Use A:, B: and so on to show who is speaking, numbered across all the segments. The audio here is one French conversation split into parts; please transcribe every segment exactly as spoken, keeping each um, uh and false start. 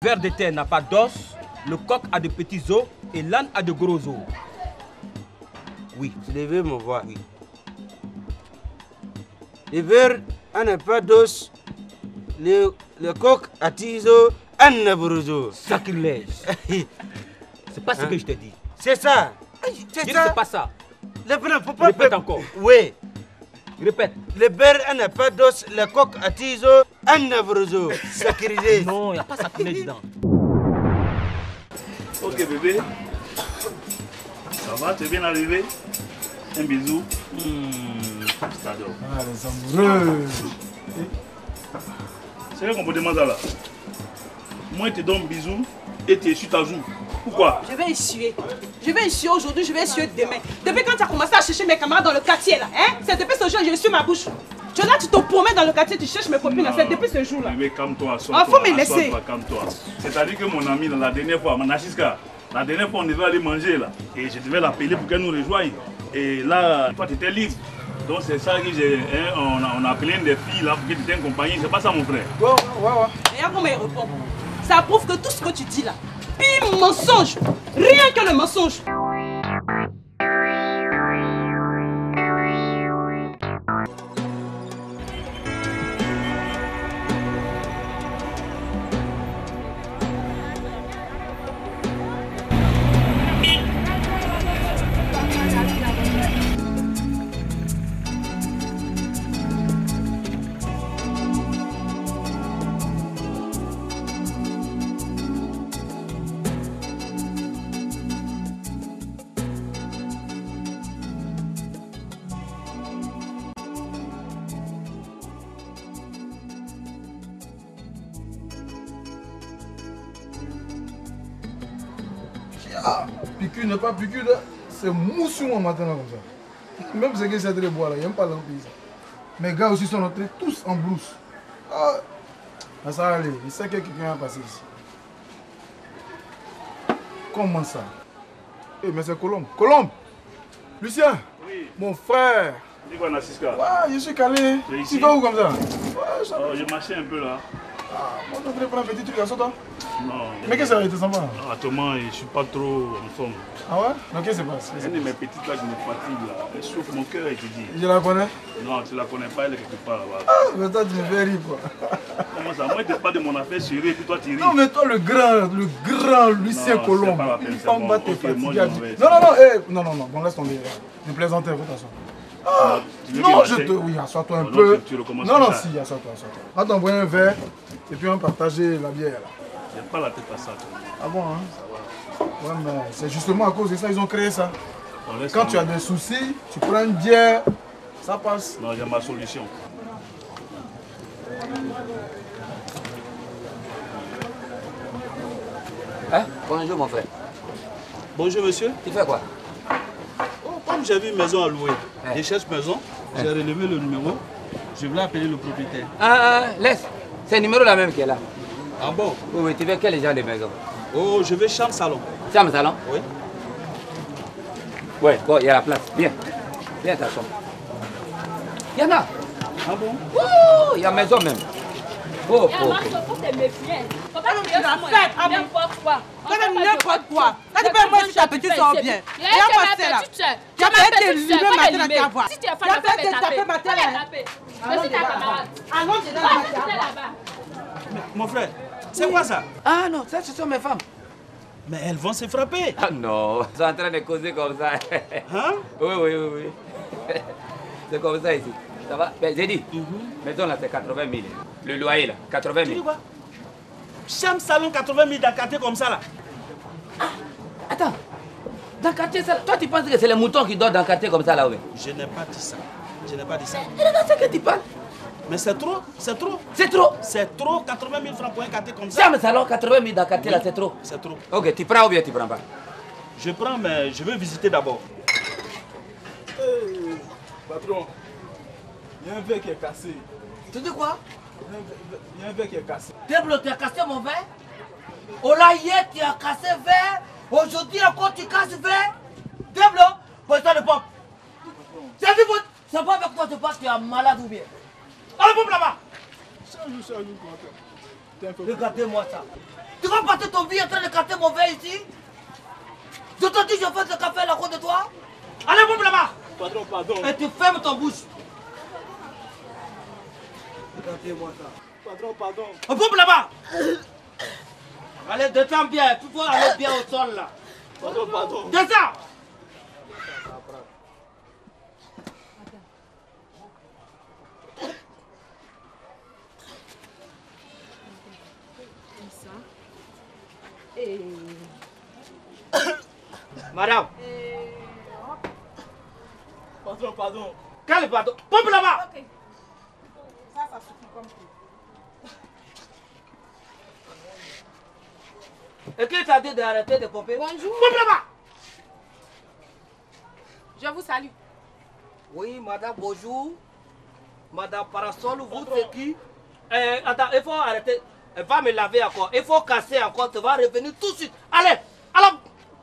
A: ver de terre n'a pas d'os, le coq a de petits os et l'âne a de gros os. Oui.
B: Tu devais me voir. Oui. Le ver n'a pas d'os, le, le coq a des os, âne n'a pas d'os.
A: Sacrilège. C'est pas ce hein? que je te dis.
B: C'est ça.
A: C'est ça. C'est pas ça.
B: Le ver, faut pas
A: Répète encore.
B: Oui.
A: Répète.
B: Le ver n'a pas d'os, le coq a des os, âne n'a pas d'os. Sacrilège.
A: Non, il n'y a pas sacrilège dedans.
C: Ok bébé. Ça va, tu es bien arrivé? Un bisou. Mmh, je t'adore.
D: Ah, les amoureux.
C: C'est le comportement ça là. Moi, je te donne un bisou et tu essuies ta joue. Pourquoi?
E: Je vais essuyer. Je vais essuyer aujourd'hui, je vais essuyer demain. Depuis quand tu as commencé à chercher mes camarades dans le quartier là, hein? C'est depuis ce jour que je suis ma bouche. Tu là, tu te promets dans le quartier, tu cherches mes copines, c'est depuis ce jour là.
C: Mais calme-toi,
E: il faut me laisser.
C: Calme-toi. C'est-à-dire que mon ami, la dernière fois, Manachiska, la dernière fois on devait aller manger là. Et je devais l'appeler pour qu'elle nous rejoigne. Et là, toi tu étais libre. Donc c'est ça que j'ai. Hein, on, a, on a appelé une des filles là pour que tu t'aies compagnie. C'est pas ça mon frère.
E: Ouais, ouais, ouais. Regarde comment il répond. Ça prouve que tout ce que tu dis là, pire mensonge. Rien que le mensonge.
D: Ah, piqûre n'est pas piqûre, c'est mou sur moi maintenant comme ça. Même ce que c'est de bois là, il n'aime pas l'empire. Mes gars aussi sont entrés tous en blouse. Ah, ça va aller, il sait que quelqu'un va passer ici. Comment ça? Eh, mais c'est Colombe. Colombe! Lucien!
C: Oui.
D: Mon frère!
C: Dis quoi, Nassiska?
D: Ouais, je suis calé. Tu vas où comme ça? Ouais,
C: ça... oh, j'ai marché un peu là.
D: Ah, moi je voudrais prendre un petit truc à ça, toi?
C: Non.
D: Mais qu'est-ce que ça va être sympa?
C: Non, actuellement, je ne suis pas trop en forme.
D: Ah ouais? Donc qu'est-ce qui se passe?
C: Une de mes petites là qui me fatigue là. Elle souffre mon cœur et tu dis.
D: Je la connais?
C: Non, tu la connais pas, elle est quelque part là-bas.
D: Ah, mais toi tu me fais rire quoi.
C: Comment ça? Moi je te parle de mon affaire sérieux et puis toi tu ris.
D: Non mais toi le grand, le grand Lucien Colombe.
C: Il faut
D: me battre
C: okay, moi,
D: non, non, non, hey, non, non, non, bon laisse tomber. Je plaisantais, de toute façon. Ah, non, je te... Oui, assois-toi un
C: non,
D: peu.
C: Tu, tu
D: non, non, si, assois-toi, assois-toi. On va t'envoyer un verre et puis on va partager la bière là.
C: J'ai pas la tête à ça. Toi.
D: Ah bon, hein? Ça va. Ouais, mais c'est justement à cause de ça ils ont créé ça. Bon, quand tu as des soucis, tu prends une bière, ça passe.
C: Non, j'ai ma solution.
F: Hein? Bonjour mon frère.
G: Bonjour monsieur.
F: Tu fais quoi?
G: Oh, comme j'ai vu une maison à louer,
F: hein?
G: Je cherche maison, hein? J'ai relevé le numéro, je voulais appeler le propriétaire.
F: Ah, ah laisse, c'est le numéro là même qui est là.
G: Ah bon?
F: Oui, oui, tu veux quel genre de maison?
G: Oh, je veux chambre salon.
F: Chambre salon?
G: Oui.
F: Oui, bon, il y a la place. Viens, viens t'asseoir. Il y en a.
G: Ah bon?
F: Oh, il y a maison même. Oh,
H: oh, ok. Faut te méfier. Faut pas te faire n'importe quoi.
E: N'importe quoi. Quand tu peux moi si ta petite sort bien.
H: Il y a ma petite soeur.
E: Tu as fait des lumières maintenant dans ta voix.
H: Si tu es fan, tu peux taper. taper. Je suis ta camarade.
E: Allons, je donne
H: là-bas.
G: Mon frère, c'est quoi ça?
F: Ah non, ça ce sont mes femmes.
G: Mais elles vont se frapper.
F: Ah non, ils sont en train de causer comme ça.
G: Hein?
F: Oui, oui, oui, oui. C'est comme ça ici. Ça va? Ben, j'ai dit, mm-hmm. Maison là c'est quatre-vingt mille. Le loyer là, quatre-vingt mille.
G: Tu dis quoi? Chambre salon quatre-vingt mille dans le quartier comme ça là.
F: Ah, attends. Dans le quartier ça, toi tu penses que c'est les moutons qui dorment dans le quartier comme ça là, oui?
G: Je n'ai pas dit ça. Je n'ai pas dit ça.
F: Et regarde ce que tu parles.
G: Mais c'est trop, c'est trop.
F: C'est trop.
G: C'est trop, quatre-vingt mille francs pour un quartier comme ça.
F: Chambre salon, quatre-vingt mille dans le quartier oui. Là, c'est trop.
G: C'est trop.
F: Ok, tu prends ou bien tu prends pas?
G: Je prends, mais je veux visiter d'abord.
D: Hey, patron, il y a un verre qui est cassé.
F: Tu dis quoi?
D: Il y a un verre qui est cassé.
F: Déblo, tu as cassé mon verre? Oh là, hier, tu as cassé verre. Aujourd'hui encore, tu casses verre. Déblo, pose-toi le pop. C'est c'est pas avec toi, tu penses que tu es malade ou bien? Allez, pop là-bas.
D: Change, change,
F: Regardez-moi ça. Tu vas passer ton vie en train de casser mon verre ici? Je te dis, je fais ce café à la côte de toi. Allez, boum là-bas.
G: Patron, pardon.
F: Et tu fermes ton bouche. Regardez-moi ça.
G: Patron, pardon.
F: Boum là-bas. Allez, descends bien. Tu dois aller bien au sol là.
G: Patron, pardon.
F: Descends.
E: Et...
F: Madame.
G: Patron, pardon.
F: Quel pardon? Pompe là-bas.
E: Ok. Ça, ça suffit comme tout.
F: Et qui t'a dit d'arrêter de pomper?
E: Bonjour.
F: Pompe là-bas.
E: Je vous salue.
F: Oui, madame, bonjour. Madame Parasol, vous c'est qui? Eh, attends, il faut arrêter. Elle va me laver encore. Il faut casser encore. Tu vas revenir tout de suite. Allez, alors.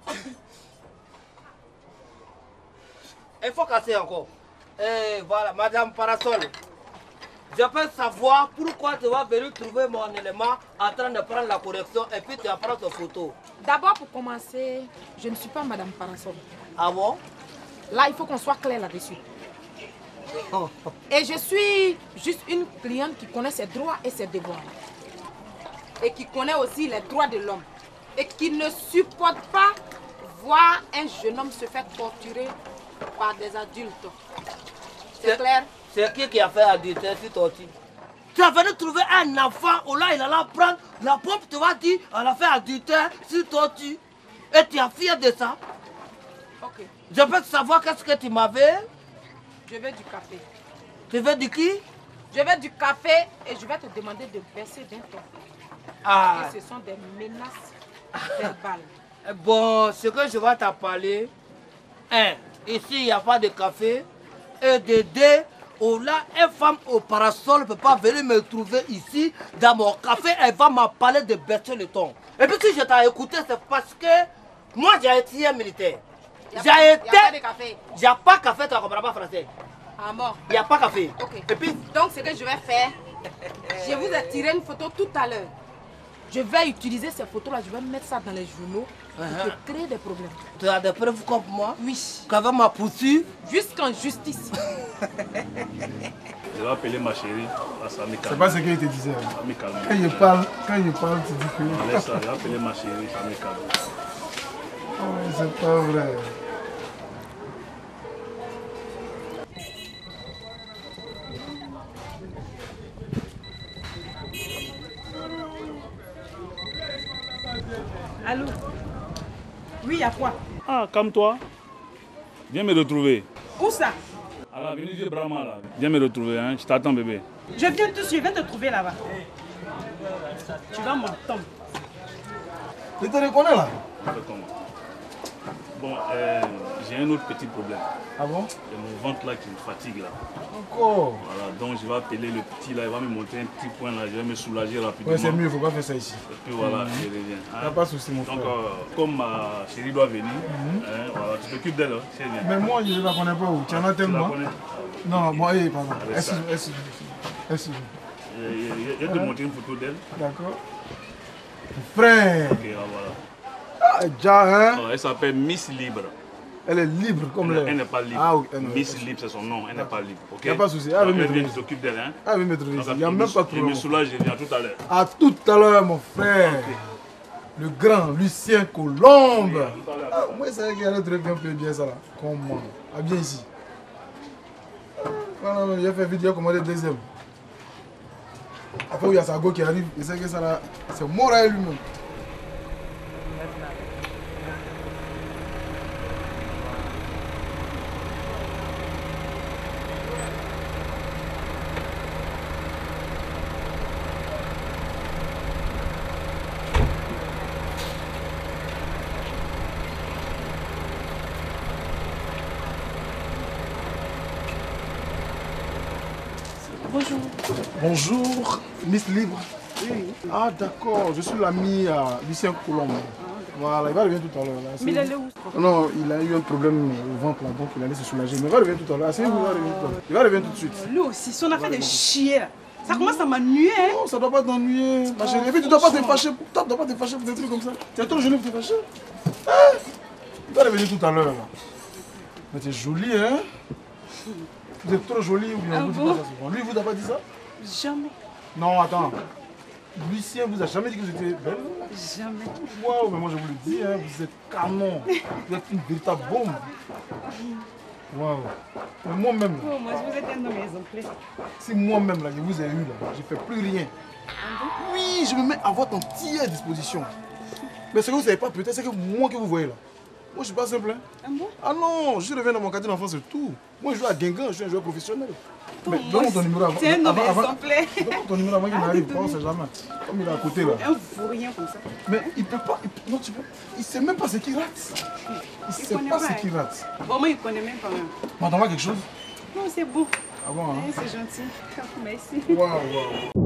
F: Il faut casser encore. Et voilà, madame Parasol. Je peux savoir pourquoi tu vas venir trouver mon élément en train de prendre la correction et puis tu vas prendre ta photo.
I: D'abord, pour commencer, je ne suis pas madame Parasol.
F: Ah bon?
I: Là, il faut qu'on soit clair là-dessus. Et je suis juste une cliente qui connaît ses droits et ses devoirs. Et qui connaît aussi les droits de l'homme. Et qui ne supporte pas voir un jeune homme se faire torturer par des adultes. C'est clair?
F: C'est qui qui a fait adultère sur torture? Tu as venu trouver un enfant, ou là il allait prendre la pompe, tu vas dire, elle a fait adultère sur torture. Et tu es fier de ça?
I: Ok.
F: Je peux savoir qu'est-ce que tu m'avais?
I: Je veux du café.
F: Tu veux du qui?
I: Je veux du café et je vais te demander de baisser d'un ton.
F: Ah.
I: Et ce sont des menaces verbales.
F: Bon, ce que je vais t'en parler, hein, ici il n'y a pas de café. Et de deux, oh là, une femme au parasol ne peut pas venir me trouver ici dans mon café. Elle va m'en parler de baisser le ton. Et puis si je t'ai écouté, c'est parce que moi j'ai été un militaire. J'ai été.
I: Il n'y a pas de café.
F: Il n'y a pas de café, tu ne comprends pas français.
I: Ah bon?
F: Il n'y a pas de café.
I: Ok.
F: Et puis,
I: donc ce que je vais faire, je vous ai tiré une photo tout à l'heure. Je vais utiliser ces photos-là, je vais mettre ça dans les journaux pour
F: Uh-huh.
I: te créer des problèmes.
F: tu as des preuves comme moi?
I: Oui.
F: Qu'avec ma poursuite?
I: Jusqu'en justice.
C: Je vais appeler ma chérie. Ah, ça me calme.
D: C'est pas ce qu'il te disait. hein.
C: Ça me calme.
D: Quand il parle, quand il parle, tu dis que...
C: Allez, ça, je vais appeler ma chérie, ça me calme.
D: Oh, c'est pas vrai.
E: Allô? Oui, à quoi?
C: Ah, calme-toi. Viens me retrouver.
E: Où ça?
C: À l'avenue du Brahma, là. Viens me retrouver, hein. Je t'attends, bébé.
E: Je viens tout de suite, je viens te trouver là-bas. Tu vas m'entendre.
D: Tu te reconnais là?
C: Fais comment? Bon, euh, j'ai un autre petit problème.
D: Ah bon?
C: Il y a mon ventre là qui me fatigue là.
D: Encore?
C: Voilà, donc je vais appeler le petit là, il va me monter un petit point là, je vais me soulager rapidement.
D: Ouais, c'est mieux, il faut pas faire ça ici.
C: Et puis voilà, je reviens. Hein?
D: Y'a pas de souci, mon frère.
C: Donc, euh, comme ma chérie doit venir,
D: Mhm.
C: hein, voilà, tu t'occupes d'elle, hein, c'est bien.
D: Mais moi, je ne la connais pas où. Tu en as tellement.
C: connais?
D: Non, moi, eh, pardon.
C: Avec ça.
D: Excuse-moi, excuse-moi. Excuse-moi.
C: Je je- je vais te montrer une photo d'elle.
D: D'accord. Frère.
C: Ok, voilà.
D: Ah, déjà, hein?
C: Alors, elle s'appelle Miss Libre.
D: Elle est libre comme
C: Elle,
D: l'air.
C: elle n'est pas libre.
D: Ah oui, elle n'est
C: Miss
D: pas
C: Libre, c'est son nom, elle n'est pas libre. Ok?
D: Y a pas de souci. Elle
C: Alors,
D: veut
C: elle
D: me
C: vient,
D: trouver.
C: tu t'occupes d'elle. Hein?
D: Ah oui, maître, il
C: Donc,
D: n'y a
C: je
D: même
C: me-
D: pas de
C: Je me
D: problème.
C: soulage, je viens tout à l'heure.
D: À tout à l'heure, mon frère. Le grand Lucien Colombe. Ah, moi, c'est vrai qu'il allait très bien, bien ça là. Comment? Ah, bien ici. Non, non, non, il a fait vite, il a commandé le deuxième. Après, il y a Sago qui arrive, il sait que ça là, c'est mort à lui-même.
E: Bonjour.
D: Bonjour, Miss Libre. Ah, d'accord, je suis l'ami à Lucien Colombe. Voilà, il va revenir tout à l'heure. là.
E: Mais il est où?
D: Non, il a eu un problème au ventre là, donc il allait se soulager. Mais il va revenir tout à l'heure. Asseyez-vous, il va revenir tout à l'heure. Il va revenir tout de suite.
E: Lui aussi, son affaire de chier là. Ça commence à m'ennuyer. Hein?
D: Non, ça doit pas t'ennuyer. Ma chérie, et puis tu dois pas te fâcher. Tu dois pas te fâcher pour des trucs comme ça. Tu es trop jolie pour te fâcher. Hein? Tu dois revenir tout à l'heure là. Mais tu es jolie, hein? Vous êtes trop jolie ou bien vous dites pas ça souvent. Lui, vous n'a pas dit ça?
E: Jamais.
D: Non, attends. Lucien vous a jamais dit que vous étiez belle?
E: Jamais.
D: Waouh, mais moi je vous le dis, hein, vous êtes canon. Vous êtes une véritable bombe. Waouh. Mais moi-même,
E: Oh, moi, vous êtes un de mes exemplaires.
D: si moi-même là, je vous ai eu là, je ne fais plus rien. Oui, je me mets à votre entière disposition. Mais ce que vous ne savez pas peut-être, c'est que moi que vous voyez là, moi je suis pas simple. Hein.
E: Ah bon?
D: Ah non, je reviens dans mon quartier d'enfance et tout. Moi je joue à Guingamp, je suis un joueur professionnel.
E: Oh,
D: Mais donne-moi ton numéro avant.
E: C'est un de mes
D: avant-
E: exemplaires.
D: Donne-moi ton numéro avant qu'il n'arrive pas, on sait jamais. Comme il est à côté là.
E: Un vaurien comme ça.
D: Mais il peut pas. Il, non, tu peux. Il sait même pas ce qu'il rate. Il sait
E: connaît
D: pas
E: pas,
D: ce
E: hein.
D: qu'il rate.
E: Bon, moi, il connaît même pas. Même.
D: On t'envoie quelque chose?
E: Non, c'est beau.
D: Ah bon, hein?
E: Ouais, c'est gentil. Merci.
D: Waouh, waouh.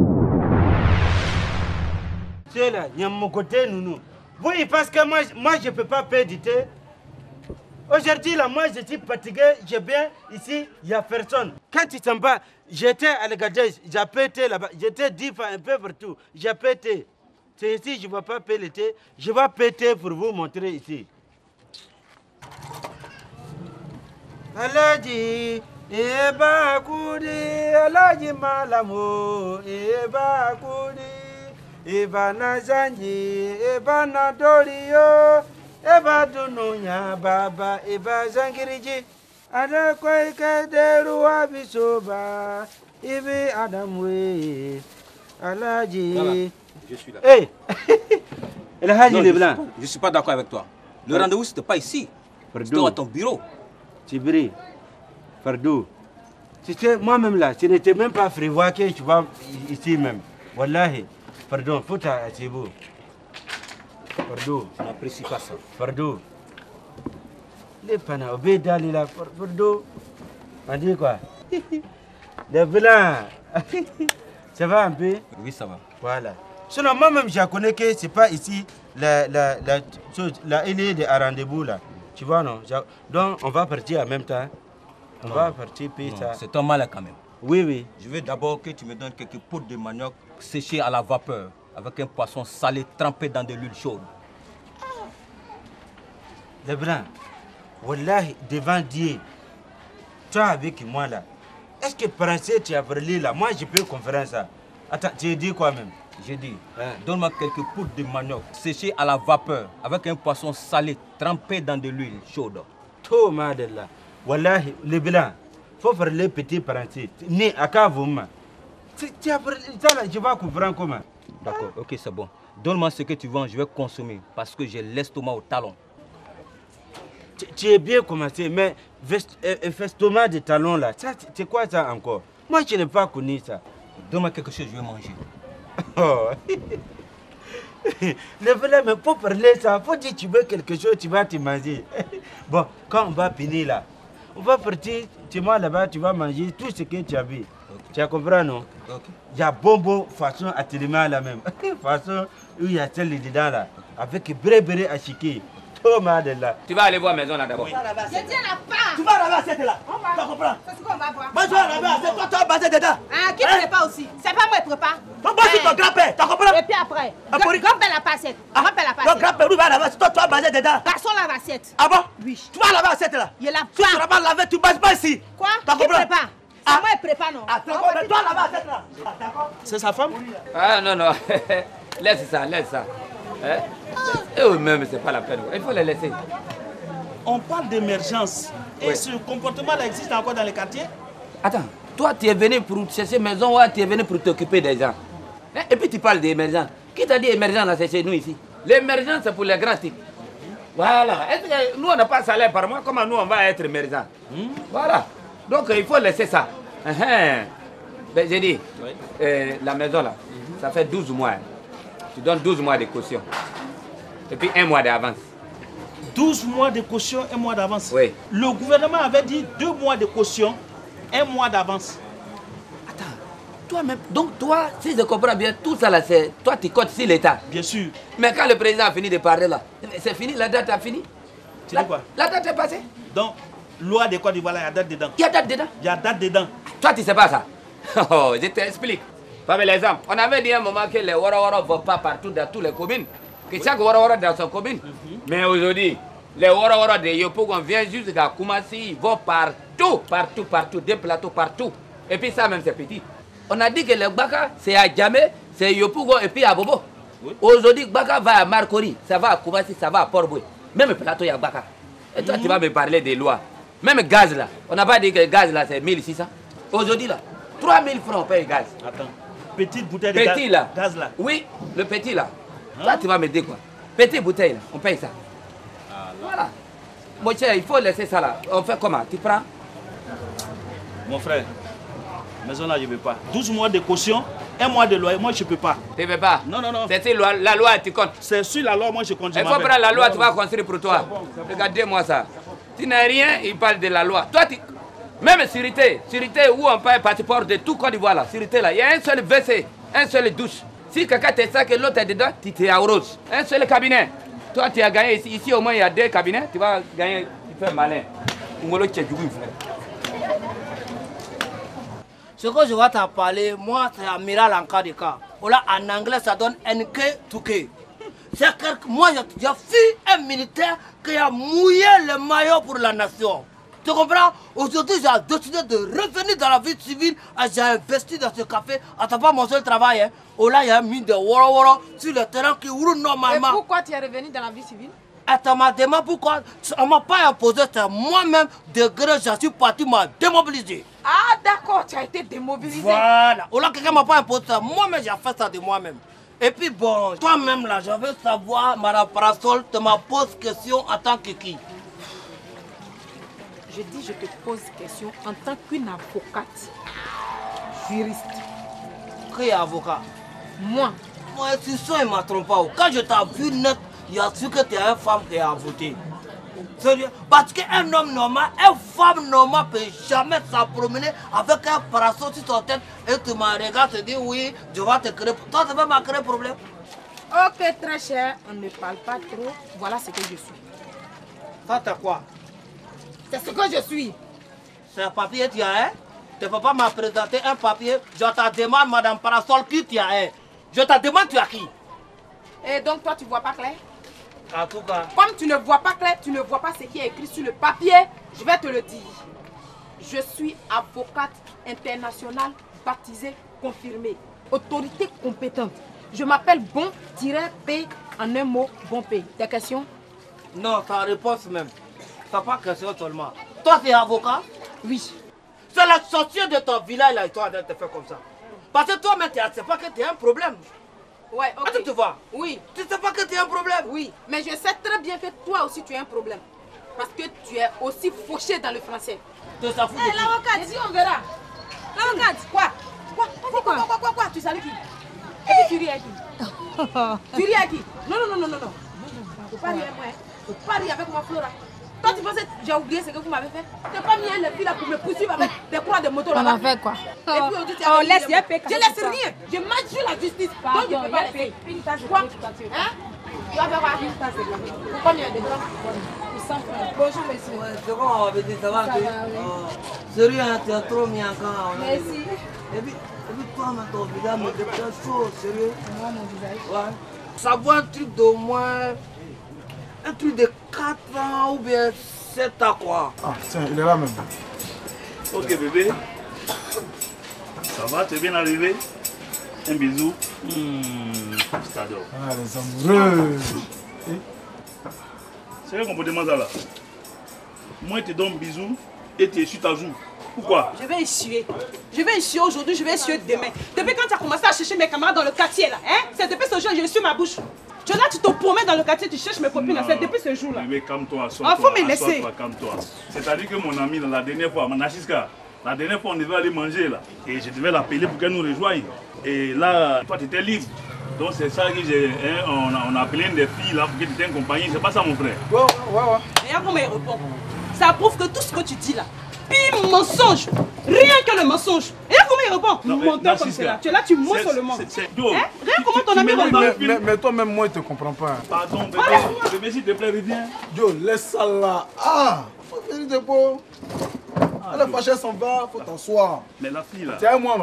B: Tu es là, il y a mon côté, nounou. Oui, parce que moi, moi je ne peux pas perdre du thé. Aujourd'hui, là, moi, je suis fatigué, j'ai bien, ici, il n'y a personne. Quand tu t'en vas, j'étais à l'Agadez, j'ai pété là-bas, j'étais dix fois un peu partout, j'ai pété. C'est ici, je ne vais pas payer le thé, je vais péter pour vous montrer ici. Alaji, Eba Koudi, Alaji Malamo, Eba Koudi, Eba Nazanji, Eba Nadorio. Eba dununya baba eba zangiriji ada koi kaderu abisoba ibi adamwe alaji.
A: Je suis là.
B: Hey, El Hadji
A: Non,
B: le
A: je
B: blanc.
A: suis pas- Je ne suis pas d'accord avec toi. Le
B: Ouais.
A: rendez-vous, c'était pas ici. C'était
B: Pardon.
A: à ton bureau.
B: Tibri, Fardou. Tu sais, moi-même là, tu n'étais même pas frivole que tu vas ici même. Wallahi. Pardon, faut à Tibou. Pardon.
A: Je n'apprécie pas ça.
B: Pardon. Les panas, obédali là, pardon. On dit quoi? Les blancs. Ça va un peu?
A: Oui, ça va.
B: Voilà. Sinon, moi-même, je connais que c'est pas ici la, la, la, chose, la aînée de rendez-vous là. Tu vois, non? Donc, on va partir en même temps. On
A: Non.
B: va partir, puis
A: Non,
B: ça.
A: c'est un mal quand même.
B: Oui, oui.
A: Je veux d'abord que tu me donnes quelques poudres de manioc séchées à la vapeur avec un poisson salé trempé dans de l'huile chaude.
B: Les blancs, Wallahi, devant Dieu, toi avec moi là, est-ce que français tu as parlé là? Moi, je peux comprendre ça. Attends, tu as dit quoi même?
A: J'ai dit, hein, donne-moi quelques poudres de manioc séchées à la vapeur avec un poisson salé trempé dans de l'huile chaude.
B: Tout madela. Wallahi, les blancs, faut parler petit français. Ni à Kavouma. Tu as parlé ça là, je vais comprendre comment.
A: D'accord, ok, c'est bon. Donne-moi ce que tu vends, je vais consommer parce que j'ai l'estomac au talon.
B: Tu, tu es bien commencé, mais vest- euh, euh, festomat de talons là, ça, c'est quoi ça encore? Moi, je n'ai pas connu ça.
A: Donne-moi quelque chose, je vais manger.
B: Oh. Le vrai, mais pour parler ça, faut dire que tu veux quelque chose, tu vas te manger. Bon, quand on va finir là, on va partir, tu vas là-bas, tu vas manger tout ce que tu as vu. Tu as compris, non?
A: Ok.
B: Il y a bonbon façon atelier là même. Façon où il y a celle dedans là, avec bré bré à chiquer. Thomas de là.
J: Tu vas aller voir maison là d'abord.
I: Je dis la part.
F: Tu vas là-bas, c'est là.
I: On va.
F: Tu comprends?
I: C'est ce qu'on va voir.
F: Moi, je vais là-bas, c'est toi, tu vas baser dedans.
I: Ah, qui prépare aussi? C'est pas moi qui prépare.
F: Moi, c'est ton grand-père, tu comprends?
I: Et puis après,
F: Ah, pour-
I: grand-père la passette. Grand-père la
F: Ton
I: passette.
F: grand-père, lui, va là-bas, c'est toi, tu vas baser dedans.
I: Garçon la assiette.
F: Ah bon?
I: Oui.
F: Tu vas là-bas, c'est là.
I: Il est là.
F: Si tu ne vas pas laver, tu bases pas ici.
I: Quoi?
F: Tu
I: Qui
F: comprends?
I: prépare? C'est
F: Ah.
I: moi qui prépare, non?
F: Ah, tu
I: On
F: comprends?
I: va
F: Mais toi,
I: dire-
F: là-bas, c'est là. Ah, d'accord?
G: C'est sa femme?
J: Ah non, non. Laisse ça, laisse ça. Hein? Eux-mêmes, c'est pas la peine. Il faut les laisser.
G: On parle d'émergence. Et
J: Ouais.
G: ce comportement-là existe encore dans les quartiers?
J: Attends, toi, tu es venu pour chercher maison ou tu es venu pour t'occuper des gens? Hein? Et puis tu parles d'émergence. Qui t'a dit émergence là, c'est chez nous ici? L'émergence, c'est pour les grands types. Voilà. Est-ce que nous, on n'a pas de salaire par mois? Comment nous, on va être émergents? Voilà. Donc, il faut laisser ça. Hein, hein. Ben, j'ai dit,
G: Oui.
J: euh, la maison là, ça fait douze mois. Tu donnes douze mois de caution. Et puis un mois d'avance.
G: douze mois de caution, un mois d'avance.
J: Oui.
G: Le gouvernement avait dit deux mois de caution, un mois d'avance.
J: Attends, toi-même, donc toi, si je comprends bien, tout ça là, c'est toi tu comptes sur l'État.
G: Bien sûr.
J: Mais quand le président a fini de parler là, c'est fini, la date a fini.
G: Tu
J: La,
G: dis quoi?
J: la date est passée.
G: Donc, loi de Côte d'Ivoire, il y a date dedans.
J: Il y a date dedans.
G: Il y a date dedans.
J: Toi, tu sais pas ça. Oh, je t'explique. Par exemple, on avait dit à un moment que les Wara-Wara ne vont pas partout dans toutes les communes. Que chaque Wara-Wara dans sa commune. Mm-hmm. Mais aujourd'hui, les Wara-Wara de Yopougon on vient jusqu'à Koumassi, ils vont partout, partout, partout, des plateaux partout. Et puis ça même c'est petit. On a dit que le Baka c'est à Djamé, c'est Yopougon et puis à Bobo. Oui. Aujourd'hui, Baka va à Marcory, ça va à Koumassi, ça va à Port-Boué. Même le plateau, il y a Baka. Et toi, mm-hmm. tu vas me parler des lois. Même gaz là, on n'a pas dit que le gaz là c'est mille six cents. Aujourd'hui là, trois mille francs on paye gaz.
G: Attends, petite bouteille de
J: petit,
G: gaz,
J: là.
G: gaz là.
J: Oui, le petit là. Hein? Toi, tu vas me dire quoi? Petite bouteille là, on paye ça. Ah, voilà. Mon cher, il faut laisser ça là. On fait comment? Tu prends?
G: Mon frère, maison là, je ne veux pas. douze mois de caution, un mois de loyer, moi je ne peux pas.
J: Tu ne veux pas?
G: Non, non, non.
J: C'est la, la loi, tu comptes?
G: C'est sur la loi, moi je compte.
J: Il faut prendre la loi, tu vas construire pour toi. Bon, regardez-moi ça. Tu n'as rien, il parle de la loi. Toi, tu... Même sûreté, sûreté où on paye passeport de tout Côte d'Ivoire là, sûreté là, il y a un seul W C, un seul douche. Si quelqu'un te sait que l'autre est dedans, tu te arroses. Un seul cabinet. Toi, tu as gagné ici. Ici, au moins, il y a deux cabinets. Tu vas gagner, tu fais malin.
F: Ce que je vais t'en parler, moi, c'est amiral en cas de cas. Là, en anglais, ça donne N K to K. C'est que moi, j'ai vu un militaire qui a mouillé le maillot pour la nation. Tu comprends? Aujourd'hui, j'ai décidé de revenir dans la vie civile et j'ai investi dans ce café. À ta part, mon seul travail, hein. Oh là, il y a mis des wara-wara sur le terrain qui roule normalement.
I: Et pourquoi tu es revenu dans la vie civile?
F: Et tu m'as demandé pourquoi. On ne m'a pas imposé, c'est moi-même, de gré, je suis parti, m'a démobilisé.
I: Ah, d'accord, tu as été démobilisé.
F: Voilà. Oh là, quelqu'un ne m'a pas imposé ça. Moi-même, j'ai fait ça de moi-même. Et puis bon, toi-même là, je veux savoir, Madame Parasol, tu m'as posé question en tant que qui?
I: Je dis, je te pose question en tant qu'une avocate, juriste.
F: Qui est avocat?
I: Moi.
F: Moi, c'est ça, il ne m'a trompé pas. Quand je t'ai vu net, il y a su que tu es une femme qui a voté. Sérieux? Parce qu'un homme normal, une femme normale ne peut jamais s'en promener avec un parasol sur sa tête et tu m'as regardé et dit oui, je vais te créer. Toi, tu vas me créer problème.
I: Ok, très cher, on ne parle pas trop. Voilà ce que je suis.
F: Ça, t'as quoi?
I: C'est ce que je suis.
F: C'est un papier, tu as un? Tu ne peux pas me présenter un papier. Je te demande, Madame Parasol, qui tu as un? Je te demande, tu as qui?
I: Et donc, toi, tu ne vois pas clair?
F: En tout cas.
I: Comme tu ne vois pas clair, tu ne vois pas ce qui est écrit sur le papier, je vais te le dire. Je suis avocate internationale, baptisée, confirmée, autorité compétente. Je m'appelle Bon-P en un mot, Bon P. Des questions?
F: Non, ta réponse même. Ça pas question seulement. Toi, tu es avocat?
I: Oui.
F: C'est la sortie de ton village là, toi, de te faire comme ça. Parce que toi-même, tu ne sais pas que tu as un problème.
I: Ouais, ok.
F: Attends, tu vois?
I: Oui.
F: Tu ne sais pas que tu as un problème?
I: Oui, mais je sais très bien que toi aussi tu as un problème. Parce que tu es aussi fauché dans le français.
F: Tu t'en fous de qui?
I: L'avocate, si on verra. L'avocate, quoi? Quoi? Quoi, quoi, quoi, quoi, quoi? Tu salues qui? Et puis tu ris à qui? Tu ris à qui? Non, non, non, non, non, non. Faut pas rire avec moi, hein. Faut pas rire avec moi, Flora. Toi, tu pensais que j'ai oublié ce que vous m'avez fait? Tu n'as pas mis un filles là pour me poursuivre avec des courants de moto là-bas.
E: On a fait quoi?
I: Et puis aujourd'hui, tu as
E: Oh, laisse, il y a péché.
I: Je laisse rien. Je marche sur la justice. Donc, je ne peux pas laisser. Quoi? Hein? Tu vas faire quoi? Pour combien de temps? Pour cent francs. Bonjour, monsieur.
F: Ouais, c'est bon, on va dire, ça va?
I: Ça va, oui.
F: Oh, sérieux, hein, tu es trop mis encore.
I: Merci.
F: Et puis, et puis toi, mais ton visage me fait chaud, sérieux.
I: Moi, mon visage.
F: Ouais. Ça vaut un truc d'au moins. Un truc de quatre ans ou bien sept ans, quoi.
D: Ah, tiens, il est là même.
C: Ok, bébé. Ça va, tu es bien arrivé? Un bisou. Mmh, je t'adore.
D: Ah, les amoureux.
C: C'est vrai qu'on peut demander ça là. Moi, je te donne un bisou et tu es sur ta joue. Pourquoi?
E: Je vais essuyer. Je vais essuyer aujourd'hui, je vais essuyer demain. Depuis quand tu as commencé à chercher mes camarades dans le quartier là, hein? C'est depuis ce jour que je suis ma bouche. Tu là, tu te promets dans le quartier, tu cherches mes copines, c'est depuis ce jour là.
C: Mais calme-toi,
E: il faut me laisser.
C: Calme-toi. C'est-à-dire que mon ami, la dernière fois, Manachiska, la dernière fois on devait aller manger là. Et je devais l'appeler pour qu'elle nous rejoigne. Et là, toi tu étais libre. Donc c'est ça que j'ai. Hein, on, a, on a appelé une des filles là pour que tu t'aies compagnie. C'est pas ça mon frère.
D: Ouais, ouais, ouais.
E: Regarde comment il répond. Ça prouve que tout ce que tu dis là, pire mensonge. Rien que le mensonge. Regarde comment il répond.
C: Non,
E: menteur comme cela. Tu es là, tu mens sur le monde.
C: Hein?
E: Regarde comment ton ami répond.
D: Mais, mais, mais toi-même, moi, je ne te comprends pas.
C: Pardon, bébé. Bébé, s'il te plaît, reviens.
D: Yo, laisse ça là. Ah, faut venir de beau. Elle est fâchée, s'en va, faut t'asseoir.
C: Mais la fille là.
D: Tiens, moi non.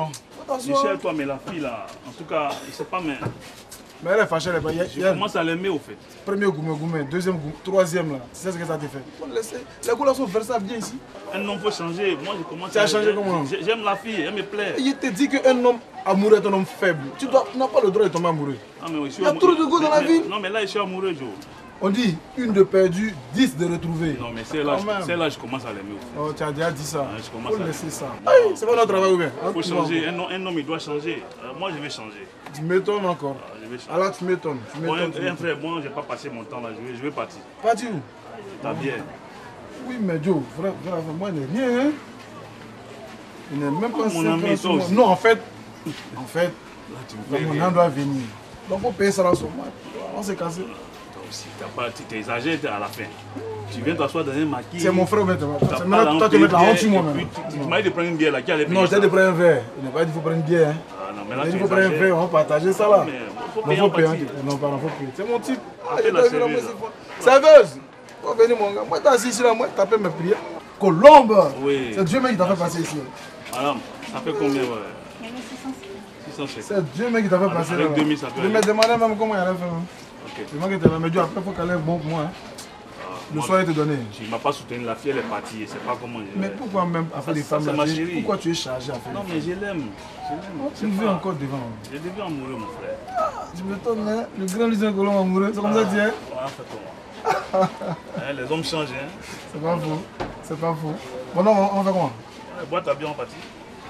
C: Je cherche toi, mais la fille là, en tout cas, je sais pas, mais.
D: Mais elle est fâchée, elle est pas.
C: Je commence à l'aimer au fait.
D: Premier goumé, goumé, deuxième goumé, troisième là. C'est ce que ça te fait. Faut le laisser. Les couleurs sont versables bien ici.
C: Un homme peut changer. Moi, je commence
D: tu
C: à.
D: Tu as changé comment?
C: J'aime la fille, elle me plaît.
D: Il te dit qu'un homme amoureux est un homme faible. Tu dois, n'as pas le droit de tomber amoureux.
C: Ah, mais oui,
D: il y a trop de goût dans la vie.
C: Non, mais là, je suis amoureux, Joe.
D: On dit une de perdue, dix de retrouvée.
C: Non, mais c'est là, là je commence à l'aimer.
D: Oh, tu as déjà dit ça.
C: Ouais, je commence
D: faut
C: à
D: laisser ça.
C: Ah,
D: c'est pas notre travail ou bien?
C: Il faut changer. Un, un homme, il doit changer. Euh, moi, je vais changer.
D: Tu m'étonnes encore.
C: Ah, je vais changer.
D: Alors, tu m'étonnes.
C: Bon, un, un frère, moi, je n'ai pas passé mon temps là. Je vais, je vais partir.
D: Partir où?
C: T'as bien.
D: Oui, mais Joe, frère, frère, moi, il n'est rien. Hein? Il n'est même pas
C: mon ami, toi aussi.
D: Non, en fait, en fait,
C: là, tu me fais
D: mon
C: rien.
D: nom doit venir. Donc, on paye ça là sur moi. On s'est cassé.
C: Si tu exagères à la fin. Tu viens t'asseoir dans un maquis.
D: C'est mon frère, mais maintenant toi tu mets la honte sur moi.
C: Tu m'as dit de prendre une bière là, qui allait payer?
D: Non, je t'ai dit de prendre un verre. Il n'a pas dit qu'il faut prendre une bière. Hein.
C: Ah, non, mais là,
D: il faut prendre un verre, on va partager ça là.
C: Il faut payer.
D: Non, pardon, faut payer. C'est mon type. Serveuse, faut venir mon gars. Moi, t'es assis ici là, moi, t'appelles mes prières. Colombe.
C: Oui.
D: C'est Dieu même qui t'a fait passer ici.
C: Madame, ça fait combien?
D: C'est Dieu même qui t'a fait passer là.
C: Avec deux mille, ça peut.
D: Je me demandais même comment il allait faire.
C: Ok.
D: C'est moi qui t'ai fait, mais Dieu, après, il faut qu'elle ait bon pour moi. Le soir, il te donné.
C: Tu ne m'as pas soutenu, la fille elle est partie, je ne sais pas comment. Je...
D: Mais pourquoi même à faire des femmes?
C: C'est ma chérie.
D: Pourquoi tu es chargé à faire?
C: Non, mais je l'aime.
D: Tu me veux encore devant.
C: Je deviens amoureux, mon frère.
D: Ah, je me tourne, hein? Le grand Lucien Colombe amoureux, c'est comme ça que tu es?
C: Ouais, en fait, hein, les hommes changent. Hein.
D: C'est pas faux. C'est pas faux. Bon, non, on, on fait comment?
C: La boîte à bien en partie.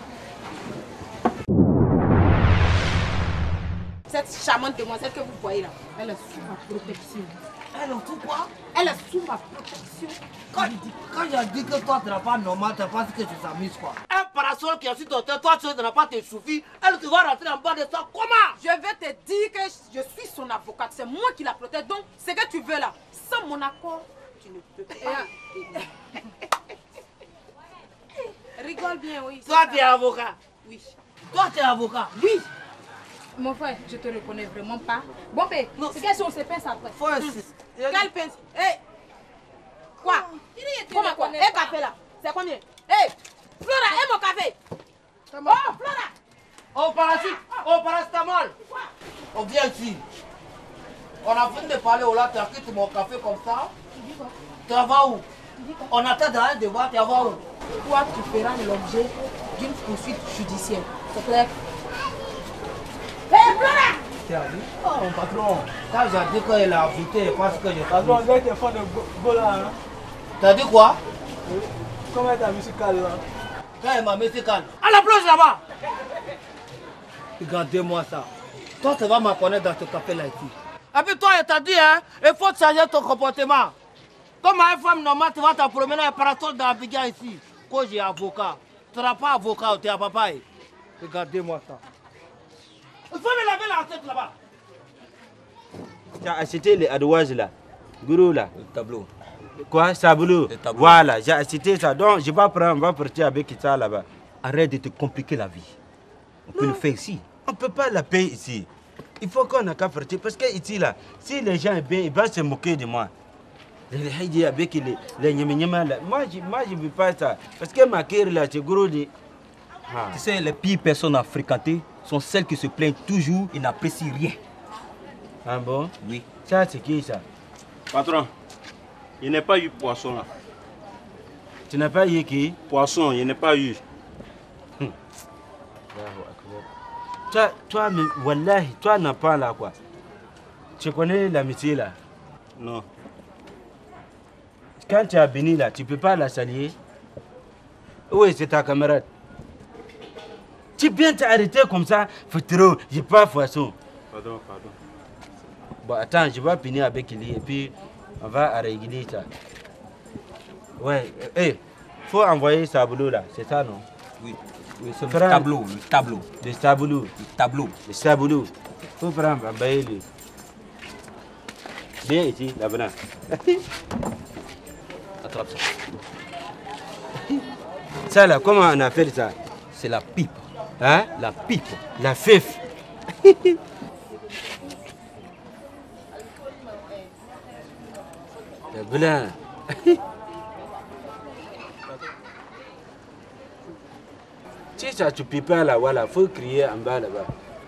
I: Cette charmante demoiselle que vous voyez là, elle est sous ma protection.
F: Elle est sous quoi?
I: Elle est sous ma protection.
F: Quand, quand j'ai dit que toi tu n'es pas normal, tu penses que tu s'amuses quoi? Un parasol qui est sur ton tête, toi tu n'as pas te suffit, elle te va rentrer en bas de ça, comment?
I: Je vais te dire que je suis son avocate, c'est moi qui la protège, donc ce que tu veux là, sans mon accord, tu ne peux pas. Rigole bien, oui.
F: Toi tu es avocat?
I: Oui.
F: Toi tu es avocat?
I: Oui. Mon frère, je te reconnais vraiment pas. Bon, mais c'est quelle chose on se pince après?
F: Faut
I: Quelle pince? Hé! Quoi? Comment quoi? Hé, café là? C'est combien? Hé! Flora, hé mon café! Oh, Flora!
F: Oh, parasite! Oh, paracétamol! On vient ici. On a fini de parler au là, tu as quitté mon café comme ça. Tu vas où? On attend dans un devoir, tu vas où?
I: Toi, tu feras l'objet d'une poursuite judiciaire. C'est clair? Hé, Flora!
F: Tu as dit? Oh, mon patron. Quand j'ai dit qu'il a ajouté, parce que je t'ai
K: Patron, on dirait que tu es fan de Gola, hein?
F: T'as dit quoi?
K: Oui. Comment est ta musicale là?
F: Quand est ma musicale? À la plage là-bas! Regardez-moi ça. Toi, tu vas me connaître dans ce café-là ici. Et puis toi, il t'a dit, hein, il faut changer ton comportement. Comme une femme normale, tu vas te promener un parasol dans Abidjan ici. Quand j'ai avocat, tu n'auras pas avocat, tu es à papa. Regardez-moi ça. Il faut me laver la tête là-bas.
B: Tu as acheté les adouages là, gourou là.
J: Le tableau.
B: Quoi, saboulou? Voilà, j'ai acheté ça. Donc, je vais prendre, on va partir avec ça là-bas. Arrête de te compliquer la vie. On peut le faire ici. On ne peut pas la payer ici. Il faut qu'on ait qu'à partir. Parce que ici là, si les gens aiment bien, ils vont se moquer de moi. Les haïdis avec les les nyama là. Moi, je moi, je ne veux pas ça. Parce que ma kère là, c'est gros de.
A: Ah. Tu sais, les pires personnes à fréquenter sont celles qui se plaignent toujours et n'apprécient rien.
B: Ah bon?
A: Oui.
B: Ça, c'est qui ça?
L: Patron, il n'y a pas eu poisson là.
B: Tu n'as pas eu qui?
L: Poisson, il n'y a pas eu.
B: Hum. Toi, toi, mais, wallahi, toi n'as pas là quoi. Tu connais l'amitié là?
L: Non.
B: Quand tu as béni là, tu ne peux pas la saluer. Oui, c'est ta camarade. Tu viens t'arrêter comme ça, Foutero, j'ai pas poisson.
L: Pardon, pardon.
B: Bon, attends, je vais finir avec lui et puis on va régler ça. Ouais, hé, hey, faut envoyer ça boulot là, c'est ça non?
A: Oui, oui c'est le tableau, le tableau.
B: Le saboulou.
A: Le tableau.
B: Le saboulou. Faut prendre, envoyer lui. Viens ici, là-bas.
A: Attrape ça.
B: Ça là, comment on appelle ça?
A: C'est la pipe.
B: Hein?
A: La pipe.
B: La fif. Le blanc. Tu Si ça tu peux pas là, voilà, faut crier en bas là-bas.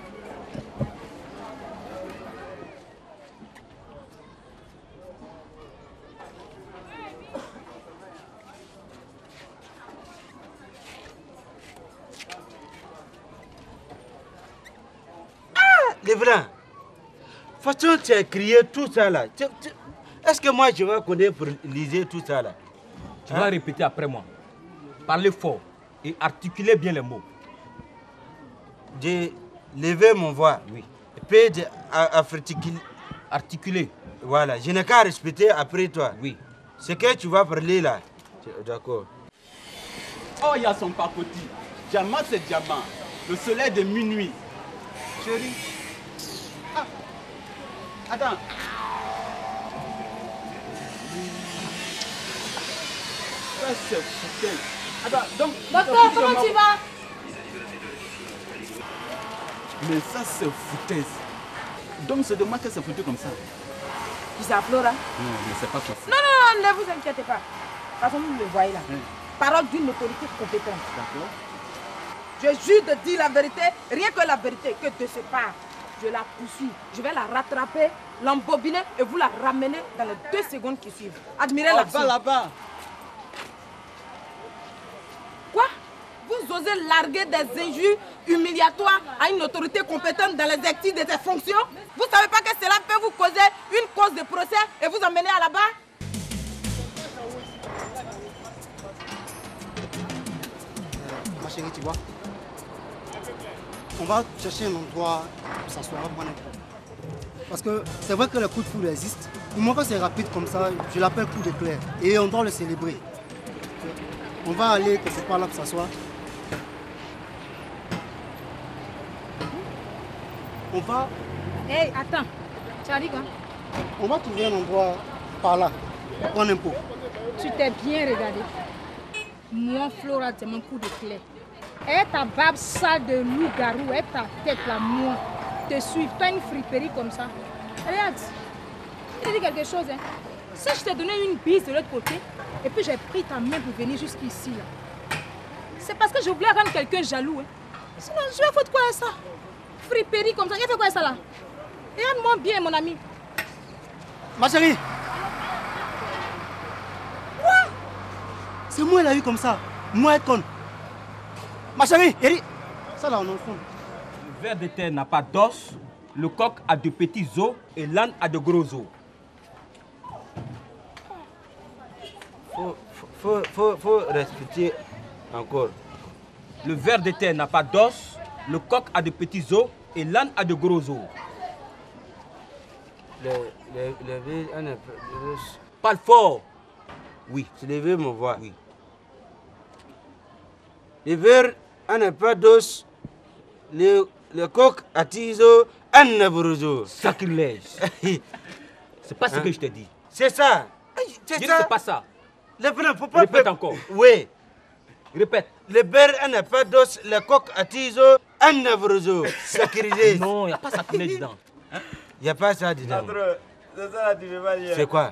B: Ah, les blancs. Façon tu as crié tout ça là. Est-ce que moi je vais connaître pour liser tout ça là?
A: Tu vas répéter après moi. Parlez fort et articulez bien les mots.
B: J'ai levé mon voix.
A: Oui.
B: Et puis de articuler.
A: Articuler.
B: Voilà. Je n'ai qu'à respecter après toi.
A: Oui.
B: Ce que tu vas parler là. D'accord.
M: Oh, il y a son papoti. Diamant, c'est diamant. Le soleil de minuit. Chérie. Ah. Attends. Ça, c'est foutu. Attends, donc...
I: Docteur, comment tu vas?
M: Mais ça, c'est foutaise. Donc, c'est de moi que c'est foutu comme ça.
I: Tu à Flora?
M: Non, mais c'est pas possible.
I: Non, non, non, ne vous inquiétez pas. De toute façon, vous le voyez là. Oui. Parole d'une autorité compétente.
M: D'accord.
I: Je jure de dire la vérité, rien que la vérité, que de ce part. Je la poursuis, je vais la rattraper, l'embobiner et vous la ramener dans les deux secondes qui suivent. Admirez
M: oh,
I: l'action.
M: Va là-bas.
I: Quoi? Vous osez larguer des injures humiliatoires à une autorité compétente dans l'exercice de ses fonctions? Vous ne savez pas que cela peut vous causer une cause de procès et vous emmener à la barre?
N: Ma chérie, tu vois, on va chercher un endroit où s'asseoir, prendre un coup. Parce que c'est vrai que le coup de foudre existe. Pour moi, quand c'est rapide comme ça, je l'appelle coup d'éclair. Et on doit le célébrer. On va aller quelque part là pour s'asseoir. On va...
O: Hé, hey, attends. Tu as dit quoi?
N: On va trouver un endroit par là. Prendre un pot.
O: Tu t'es bien regardé. Moi, Flora, c'est mon coup d'éclair. Et ta barbe sale de loup-garou, et ta tête là, moi, te suis pas une friperie comme ça. Regarde, je te dis quelque chose. Hein. Si je t'ai donné une bise de l'autre côté, et puis j'ai pris ta main pour venir jusqu'ici, là, c'est parce que je voulais rendre quelqu'un jaloux. Hein. Sinon, je vais foutre quoi à ça? Friperie comme ça, il fait quoi à ça là? Regarde-moi bien, mon ami.
N: Ma chérie! Quoi? C'est moi elle a eu comme ça. Moi, être con. Ma chérie, Eri, ça là, on en fout.
A: Le ver de terre n'a pas d'os, le coq a de petits os et l'âne a de gros os.
B: Faut, faut, faut, faut respecter encore.
A: Le ver de terre n'a pas d'os, le coq a de petits os et l'âne a de gros os.
B: Le, le, le ver, on a...
A: Parle fort.
B: Oui, je levé mon voix. Oui. Le ver, on n'a pas d'os, le, le coq a tiso, on a brozo.
A: Sacrilège. C'est pas ce
B: hein?
A: que je t'ai dit.
B: C'est ça.
A: C'est ça. C'est pas ça.
B: Le ver, faut pas...
A: Répète encore.
B: Oui.
A: Répète.
B: Le ver, on n'a pas d'os, le coq a tiso, on a brozo. Sacrilège.
A: Non, il n'y a pas sacrilège dedans.
B: Il hein? n'y a pas ça dedans. C'est ça là, tu veux pas dire. C'est quoi?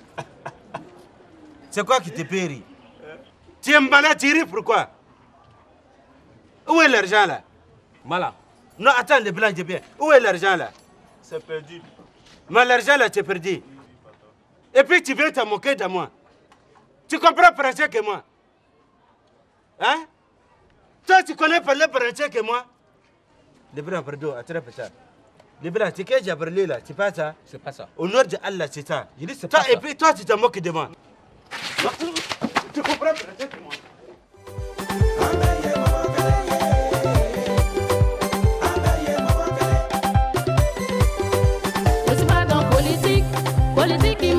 B: C'est quoi qui te périt? Tu es malade, tu ris, pourquoi? Où est l'argent là?
A: Mala.
B: Non, attends, le blanc, j'ai bien. Où est l'argent là?
C: C'est perdu.
B: Mais l'argent là, tu es perdu. Et puis tu viens te moquer de moi. Tu comprends français que moi? Hein? Toi, tu connais parler français que moi? Le blanc, pardon, attrape ça. Le blanc, c'est que j'ai parlé là, c'est pas ça?
A: C'est pas ça.
B: Au nom de Allah, c'est ça.
A: Je dis c'est
B: toi,
A: pas
B: et
A: ça.
B: puis toi, tu te moques de moi. Tu comprends français que moi?
P: Politique, politique.